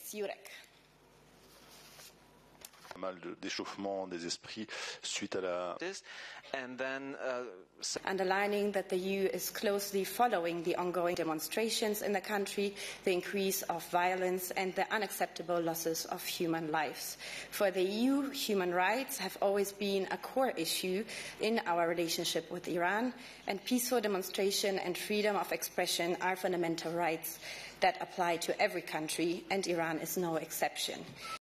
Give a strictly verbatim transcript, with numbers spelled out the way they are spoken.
Jurek. Mal d'échauffement des esprits suite à la and then uh, underlining that the E U is closely following the ongoing demonstrations in the country, the increase of violence and the unacceptable losses of human lives. For the E U, human rights have always been a core issue in our relationship with Iran, and peaceful demonstration and freedom of expression are fundamental rights that apply to every country, and Iran is no exception.